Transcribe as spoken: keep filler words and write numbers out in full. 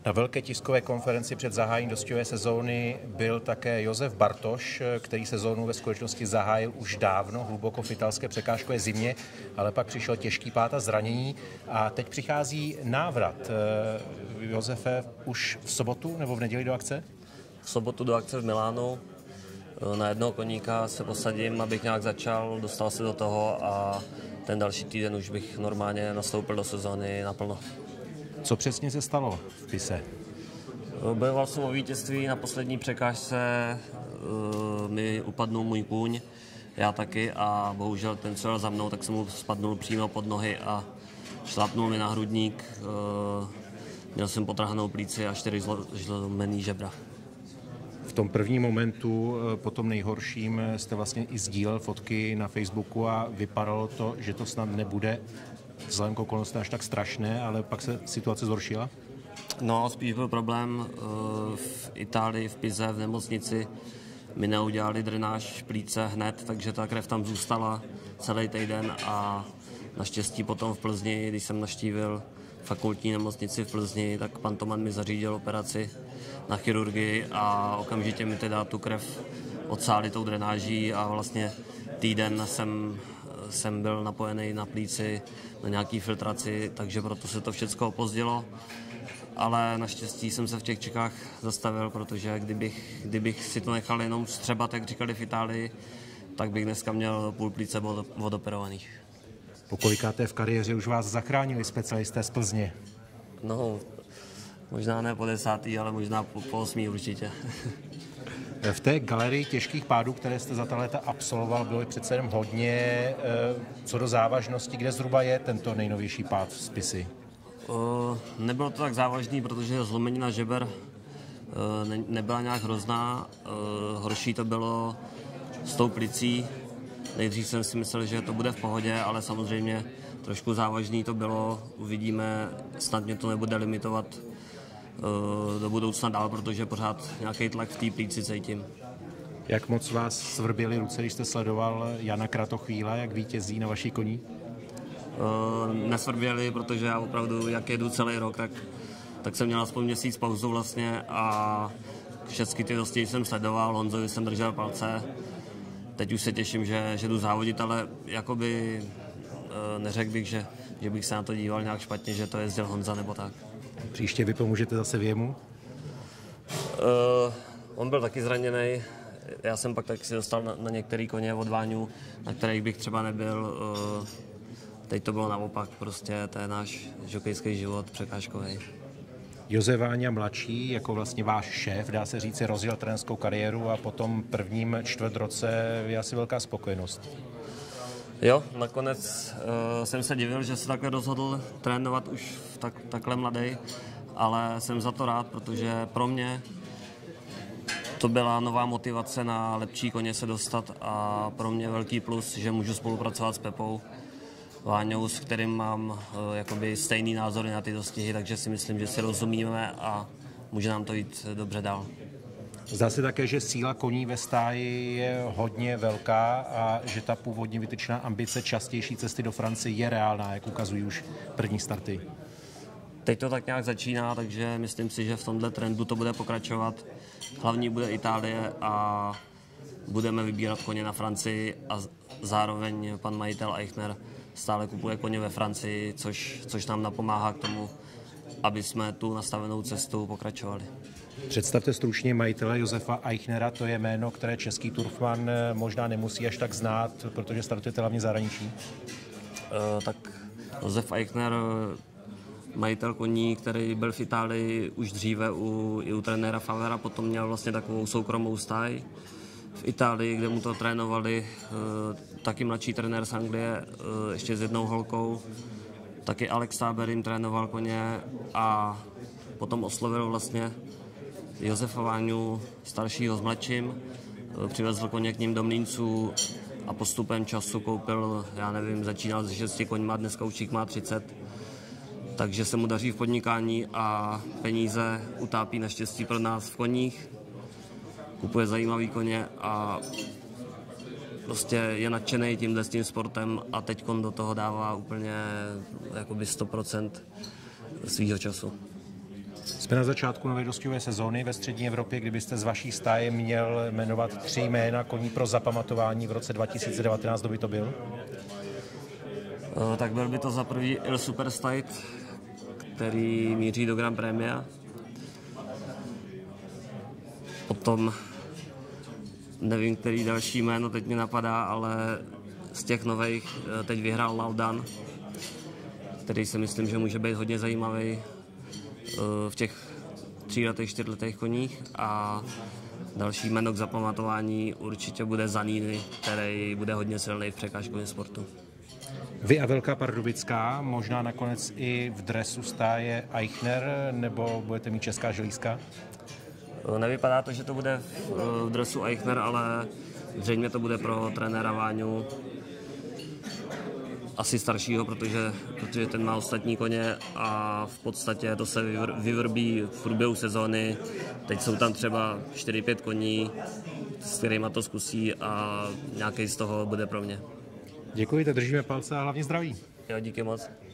Na velké tiskové konferenci před zahájením dostižové sezóny byl také Josef Bartoš, který sezónu ve skutečnosti zahájil už dávno, hluboko v italské překážkové zimě, ale pak přišel těžký pád a zranění a teď přichází návrat. Josefe, už v sobotu nebo v neděli do akce? V sobotu do akce v Milánu. Na jednoho koníka se posadím, abych nějak začal, dostal se do toho a ten další týden už bych normálně nastoupil do sezóny naplno. Co přesně se stalo v Pise? Bojoval jsem o vítězství, na poslední překážce uh, mi upadnul můj kůň, já taky, a bohužel ten, co jel za mnou, tak jsem mu spadnul přímo pod nohy a šlápnul mi na hrudník. Uh, měl jsem potrhanou plíci a čtyři zlomený žebra. V tom prvním momentu, po tom nejhorším, jste vlastně i sdílel fotky na Facebooku a vypadalo to, že to snad nebude vzhledem k okolnostem až tak strašné, ale pak se situace zhoršila? No, spíš byl problém v Itálii, v Pise, v nemocnici. Mi neudělali drenáž plíce hned, takže ta krev tam zůstala celý týden a naštěstí potom v Plzni, když jsem navštívil fakultní nemocnici v Plzni, tak pan Toman mi zařídil operaci na chirurgii a okamžitě mi teda tu krev odsáli tou drenáží a vlastně týden jsem, jsem byl napojený na plíci, na nějaký filtraci, takže proto se to všechno opozdilo. Ale naštěstí jsem se v těch Čechách zastavil, protože kdybych, kdybych si to nechal jenom vstřebat, jak říkali v Itálii, tak bych dneska měl půl plíce odoperovaných. Po kolikáté v kariéře už vás zachránili specialisté z Plzně? No, možná ne po desátý, ale možná po, po osmý určitě. V té galerii těžkých pádů, které jste za ta léta absolvoval, bylo přece jen hodně. Co do závažnosti, kde zhruba je tento nejnovější pád z Pisy? Uh, nebylo to tak závažný, protože zlomenina žeber uh, ne, nebyla nějak hrozná. Uh, horší to bylo s tou plicí. Nejdřív jsem si myslel, že to bude v pohodě, ale samozřejmě trošku závažný to bylo. Uvidíme, snad mě to nebude limitovat uh, do budoucna dál, protože pořád nějaký tlak v té plíci cítím. Jak moc vás svrběly ruce, když jste sledoval Jana Kratochvíla, jak vítězí na vaší koní? Uh, nesvrběli, protože já opravdu, jak jedu celý rok, tak, tak jsem měl aspoň měsíc pauzu vlastně a všechny ty dostihy jsem sledoval, Honzovi jsem držel palce. Teď už se těším, že, že jdu závodit, ale jakoby uh, neřekl bych, že, že bych se na to díval nějak špatně, že to jezdil Honza nebo tak. Příště vy pomůžete zase v jemu? Uh, on byl taky zraněný. Já jsem pak taky si dostal na, na některé koně od Váňů, na kterých bych třeba nebyl. Uh, Teď to bylo naopak, prostě to je náš žokejský život překážkový. Josef Váňa mladší, jako vlastně váš šéf, dá se říct, rozjel trenérskou kariéru a po tom prvním čtvrtroce je asi velká spokojenost. Jo, nakonec uh, jsem se divil, že se takhle rozhodl trénovat už tak, takhle mladý, ale jsem za to rád, protože pro mě to byla nová motivace na lepší koně se dostat a pro mě velký plus, že můžu spolupracovat s Pepou Váňou, s kterým mám uh, jakoby stejný názory na ty dostihy, takže si myslím, že si rozumíme a může nám to jít dobře dál. Zdá se také, že síla koní ve stáji je hodně velká a že ta původně vytyčená ambice častější cesty do Francie je reálná, jak ukazují už první starty. Teď to tak nějak začíná, takže myslím si, že v tomhle trendu to bude pokračovat. Hlavní bude Itálie a budeme vybírat koně na Francii a zároveň pan majitel Eichner stále kupuje koně ve Francii, což, což nám napomáhá k tomu, aby jsme tu nastavenou cestu pokračovali. Představte stručně majitele Josefa Eichnera, to je jméno, které český turfman možná nemusí až tak znát, protože startujete hlavně v zahraničí. Uh, tak Josef Eichner, majitel koní, který byl v Itálii už dříve u, i u trenéra Favera, potom měl vlastně takovou soukromou stáj v Itálii, kde mu to trénovali uh, taky mladší trenér z Anglie, uh, ještě s jednou holkou. Taky Alex Táber jim trénoval koně a potom oslovil vlastně Josefa Váňu staršího s mladším, uh, přivezl koně k ním do Mlýnců a postupem času koupil, já nevím, začínal se šesti koňma, dneska už má třicet. Takže se mu daří v podnikání a peníze utápí naštěstí pro nás v koních. Kupuje zajímavý koně a prostě je nadšený tímhle s tím sportem a teď do toho dává úplně jakoby sto procent svýho času. Jsme na začátku nové dostihové sezóny ve střední Evropě. Kdybyste z vaší stáje měl jmenovat tři jména koní pro zapamatování v roce dva tisíce devatenáct, kdo by to byl? Tak byl by to za prvý Il Superstite, který míří do Grand Premia. Potom nevím, který další jméno teď mi napadá, ale z těch nových teď vyhrál Laudan, který si myslím, že může být hodně zajímavý v těch tříletých, čtyřletých koních. A další jméno k zapamatování určitě bude Zanini, který bude hodně silný v překážkovém sportu. Vy a Velká Pardubická, možná nakonec i v dresu stáje Eichner, nebo budete mít česká želízka? Nevypadá to, že to bude v dresu Eichner, ale zřejmě to bude pro trenéra Váňu, asi staršího, protože, protože ten má ostatní koně a v podstatě to se vyvr, vyvrbí v průběhu sezóny. Teď jsou tam třeba čtyři pět koní, s kterýma to zkusí a nějaký z toho bude pro mě. Děkuji, tak držíme palce a hlavně zdraví. Jo, díky moc.